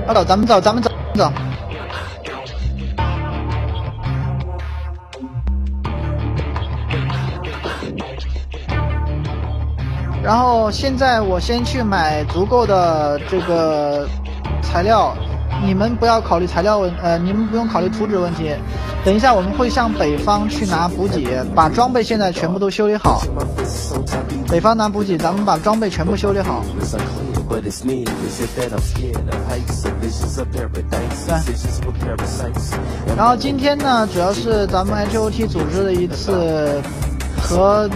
走，咱们走。然后现在我先去买足够的这个材料，你们不要考虑材料你们不用考虑图纸问题。等一下我们会向北方去拿补给，把装备现在全部都修理好。北方拿补给，咱们把装备全部修理好。对。然后今天呢，主要是咱们 HOT 组织的一次和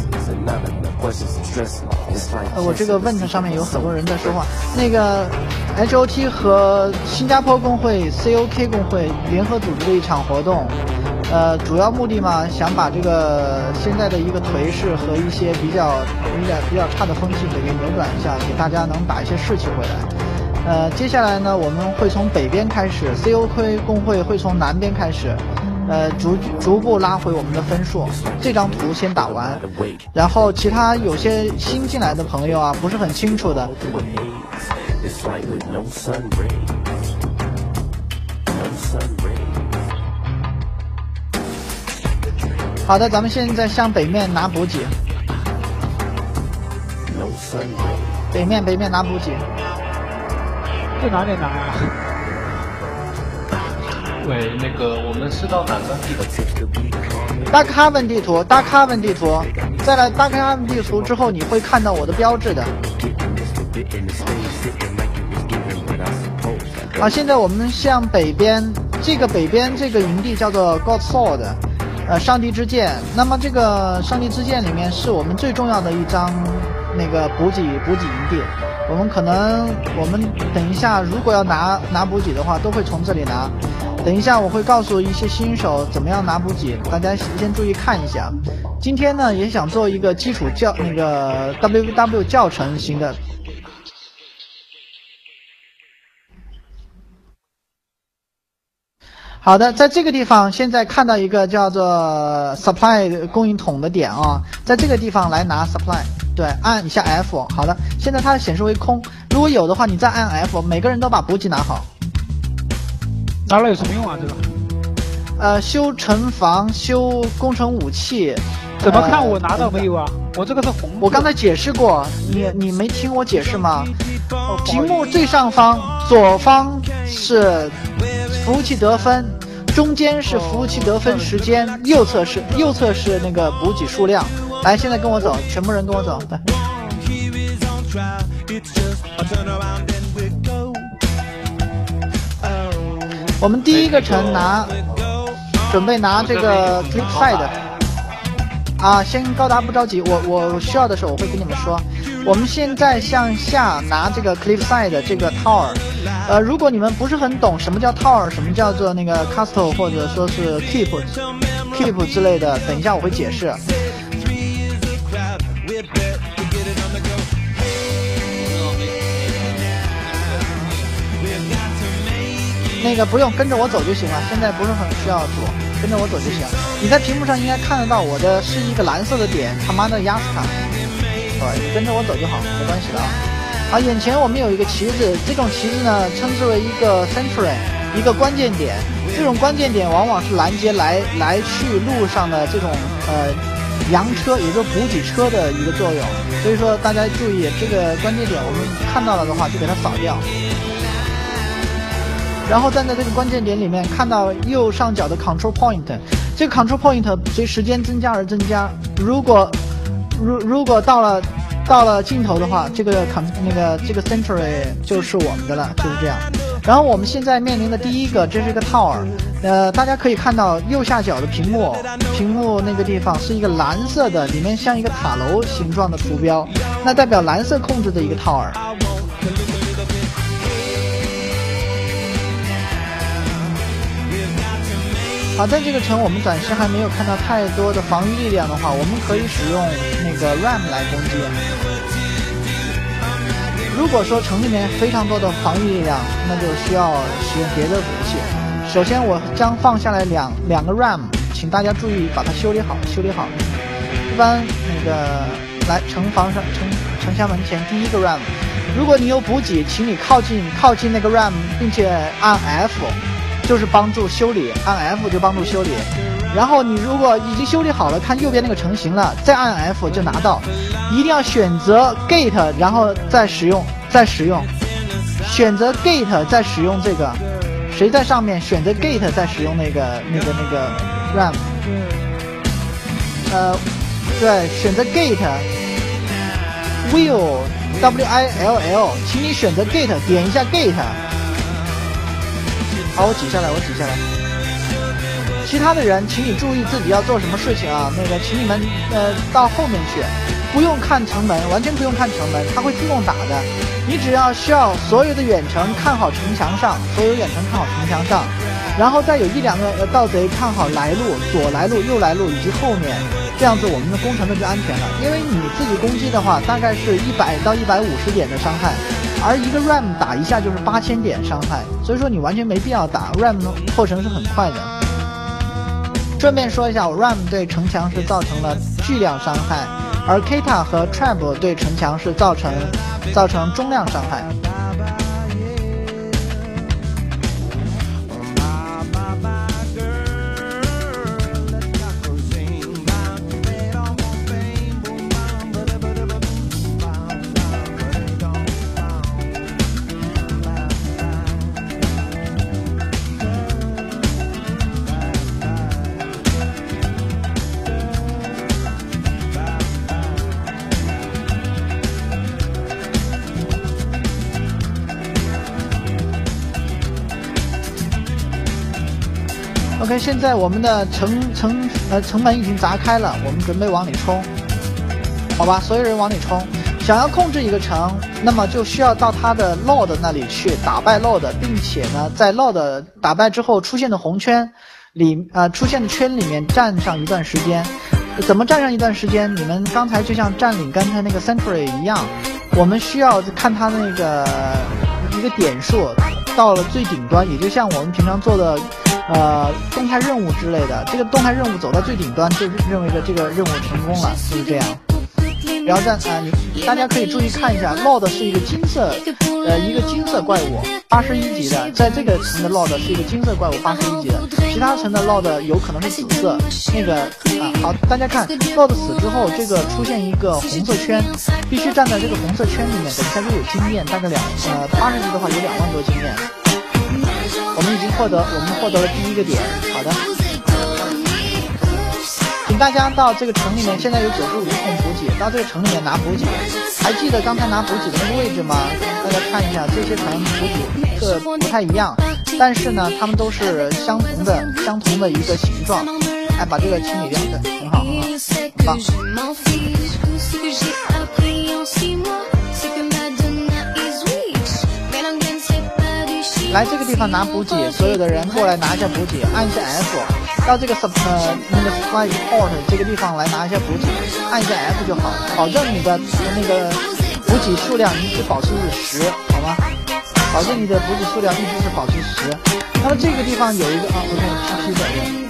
我这个问上面有很多人在说话。那个 HOT 和新加坡工会、COK 工会联合组织的一场活动，主要目的嘛，想把这个现在的一个颓势和一些比较差的风气给扭转一下，给大家能打一些士气回来。接下来呢，我们会从北边开始 ，COK 工会会从南边开始。逐步拉回我们的分数。这张图先打完，然后其他有些新进来的朋友啊，不是很清楚的。好的，咱们现在向北面拿补给。北面拿补给。 这哪里拿呀？ 喂，那个我们是到哪个地方？ 大卡文地图，再来大卡文地图之后，你会看到我的标志的。好，现在我们向北边，这个营地叫做 God Sword， 上帝之剑。那么这个上帝之剑里面是我们最重要的一张那个补给营地。我们等一下如果要拿补给的话，都会从这里拿。等一下我会告诉一些新手怎么样拿补给，大家先注意看一下。今天呢也想做一个基础那个 WW 教程型的。好的，在这个地方现在看到一个叫做 supply 供应桶的点啊，在这个地方来拿 supply， 对，按一下 F。 好的，现在它显示为空，如果有的话你再按 F， 每个人都把补给拿好。 拿了有什么用啊？这个？ 修城防、修工程武器。 怎么看我拿到没有啊？我这个是红。 我刚才解释过，你没听我解释吗？屏幕最上方左方是服务器得分，中间是服务器得分时间，右侧是那个补给数量。来，现在跟我走，全部人跟我走。来。我们第一个城准备拿这个 Cliffside 啊，先高达不着急，我需要的时候我会跟你们说。我们现在向下拿这个 Cliffside 这个 Tower， 如果你们不是很懂什么叫 Tower， 什么叫做那个 Castle 或者说是 Keep 之类的，等一下我会解释。那个不用跟着我走就行了，现在不是很需要躲，跟着我走就行。你在屏幕上应该看得到我的是一个蓝色的点，他妈的亚斯卡，对，你跟着我走就好，没关系的啊。好，眼前我们有一个旗子，这种旗子呢称之为一个 century， 一个关键点。这种关键点往往是拦截来去路上的这种洋车，也就是补给车的一个作用。所以说大家注意，这个关键点我们看到了的话就给它扫掉。然后站在这个关键点里面，看到右上角的 control point， 这个 control point 随时间增加而增加。如果到了尽头的话，这个 century 就是我们的了，就是这样。然后我们现在面临的第一个，这是一个 tower， 大家可以看到右下角的屏幕那个地方是一个蓝色的，里面像一个塔楼形状的图标，那代表蓝色控制的一个 tower。好，在这个城我们暂时还没有看到太多的防御力量的话，我们可以使用那个 RAM 来攻击。如果说城里面非常多的防御力量，那就需要使用别的武器。首先我将放下来两个 RAM， 请大家注意把它修理好。一般那个来城墙门前第一个 RAM， 如果你有补给，请你靠近那个 RAM， 并且按 F， 就是帮助修理，按 F 就帮助修理。然后你如果已经修理好了，看右边那个成型了，再按 F 就拿到。一定要选择 Gate， 然后再使用，选择 Gate 再使用这个。谁在上面选择 Gate 再使用那个 RAM。对，选择 Gate。Will WILL， 请你选择 Gate， 点一下 Gate。好，我挤下来。其他的人，请你注意自己要做什么事情啊？请你们到后面去，不用看城门，完全不用看城门，它会自动打的。你只要需要所有的远程看好城墙上，然后再有1、2个盗贼看好来路，左来路、右来路以及后面。这样子我们的攻城的就安全了，因为你自己攻击的话，大概是100到150点的伤害，而一个 RAM 打一下就是8000点伤害，所以说你完全没必要打 RAM， 破城是很快的。顺便说一下，RAM 对城墙是造成了巨量伤害，而 Kita 和 Trap 对城墙是造成中量伤害。OK， 现在我们的城门已经砸开了，我们准备往里冲，好吧，所有人往里冲。想要控制一个城，那么就需要到他的 Lord 那里去打败 Lord， 并且呢，在 Lord 打败之后出现的红圈出现的圈里面站上一段时间。怎么站上一段时间？你们刚才就像占领刚才那个 Century 一样，我们需要看他那个一个点数到了最顶端，也就像我们平常做的动态任务之类的，这个动态任务走到最顶端就认为这个任务成功了，就是这样。然后大家可以注意看一下 ，Lord 是一个金色怪物，81级的，在这个城的 Lord 是一个金色怪物81级的，其他城的 Lord 有可能是紫色。好，大家看 Lord 死之后，这个出现一个红色圈，必须站在这个红色圈里面，等一下就有经验，大概80级的话有2万多经验。我们获得了第1个点，好的。请大家到这个城里面，现在有95桶补给，到这个城里面拿补给。还记得刚才拿补给的那个位置吗？大家看一下，这些城补给各不太一样，但是呢，它们都是相同的一个形状。把这个清理掉，对，很好，很棒。来这个地方拿补给，所有的人过来拿一下补给，按一下 F， 到这个那个 supply port 这个地方来拿一下补给，按一下 F 就好，保证你的那个补给数量一直保持10，好吗？保证你的补给数量一直是保持10。那么这个地方有一个OK， 17个人。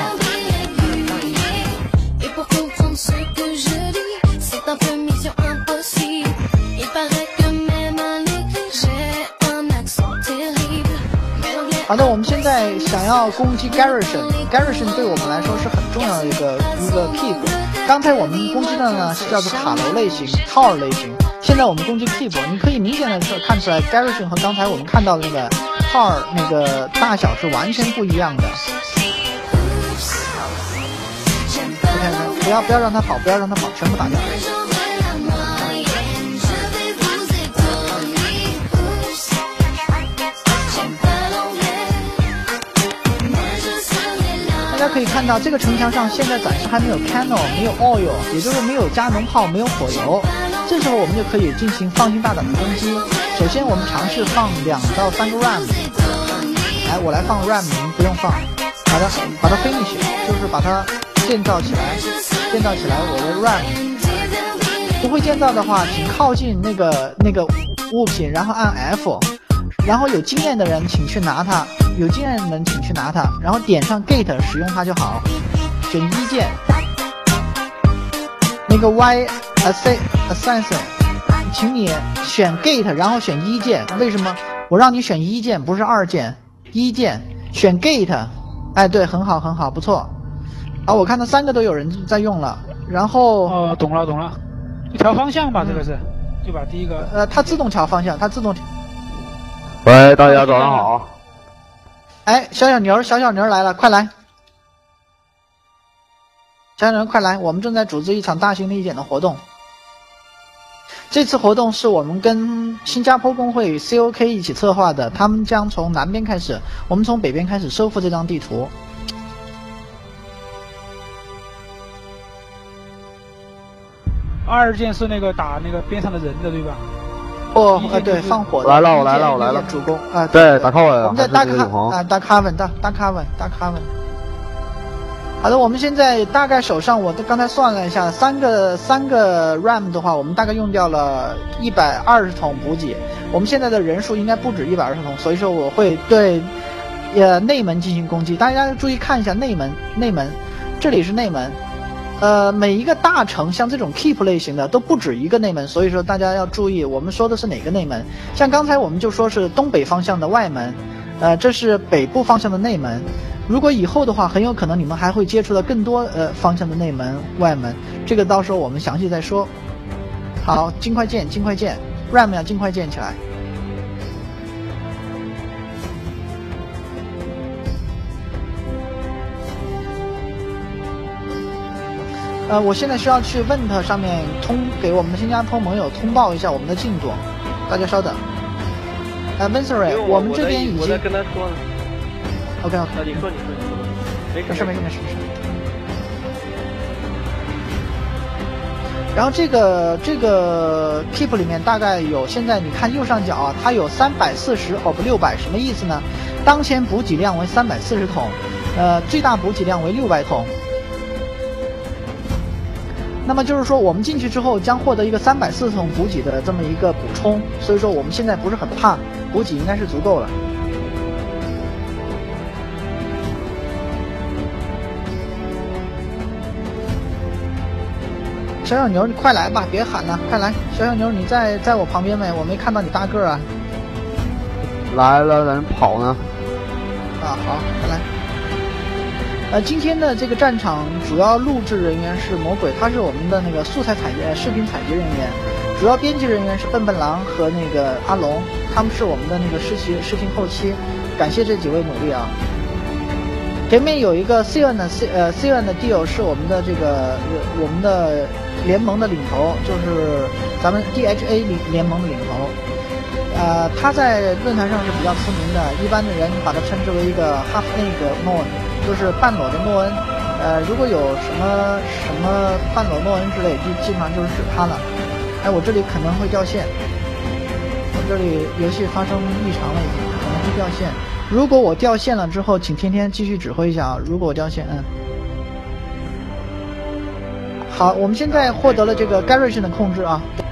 好的，我们现在想要攻击 Garrison 对我们来说是很重要的一个 keep。刚才我们攻击的呢是叫做塔楼类型 Tower 类型，现在我们攻击 keep， 你可以明显的看出来 Garrison 和刚才我们看到的那个 Tower 那个大小是完全不一样的。不要让他跑，全部打掉。大家可以看到，这个城墙上现在暂时还没有 cannon， 没有 oil， 也就是没有加农炮，没有火油。这时候我们就可以进行放心大胆的攻击。首先我们尝试放2到3个 ram， 来，我来放 ram， 你们不用放。好的，把它 finish， 就是把它建造起来我的 ram。不会建造的话，请靠近那个物品，然后按 F。然后有经验的人请去拿它，然后点上 Gate 使用它就好，选1键，那个 Y Assassin 请你选 Gate， 然后选1键。为什么？我让你选1键，不是2键，1键选 Gate。哎，对，很好，很好，不错。好，我看到3个都有人在用了。然后哦，懂了，就调方向吧，这个是，就把第一个。 它自动调方向，它自动。 喂，大家早上好。 哎，小小牛来了，快来！小牛快来！我们正在组织一场大型立减的活动。这次活动是我们跟新加坡工会 COK 一起策划的，他们将从南边开始，我们从北边开始收复这张地图。 2键是那个打那个边上的人的，对吧？ 哦，对，放火的。 我来了。 主攻啊， 对，打卡文。 我们在大卡文。好的，我们现在大概手上，我刚才算了一下，三个 RAM 的话，我们大概用掉了120桶补给。我们现在的人数应该不止120桶，所以说我会对内门进行攻击。大家注意看一下内门，这里是内门。每一个大城像这种 keep 类型的都不止一个内门，所以说大家要注意我们说的是哪个内门。像刚才我们就说是东北方向的外门，这是北部方向的内门。如果以后的话，很有可能你们还会接触到更多方向的内门、外门，这个到时候我们详细再说。好，尽快建 ，RAM 要尽快建起来。我现在需要去 Vent 上面给我们的新加坡盟友通报一下我们的进度，大家稍等。Vincere， 我们这边已经。 我在跟他说呢。 OK。 你说。没事。 然后这个 keep 里面大概有，现在你看右上角啊，它有340不600，什么意思呢？当前补给量为340桶，最大补给量为600桶。那么就是说，我们进去之后将获得一个340桶补给的这么一个补充，所以说我们现在不是很怕，补给应该是足够了。小小牛，你快来吧，别喊了，快来！小小牛，你在我旁边没？我没看到你大个啊。 来了，人跑呢。 好，快来。今天的这个战场主要录制人员是魔鬼，他是我们的那个素材视频采集人员，主要编辑人员是笨笨狼和那个阿龙，他们是我们的那个视频后期，感谢这几位努力啊。前面有一个 C1 的 Deal 是我们的我们的联盟的领头，就是咱们 DHA 联盟的领头。他在论坛上是比较出名的，一般的人把他称之为一个 half 那个 Noen， 就是半裸的诺恩。如果有什么半裸诺恩之类，就基本上就是指他了。哎，我这里可能会掉线，我这里游戏发生异常了，已经可能会掉线。如果我掉线了之后，请天天继续指挥一下啊。如果我掉线，好，我们现在获得了这个 Garrison 的控制啊。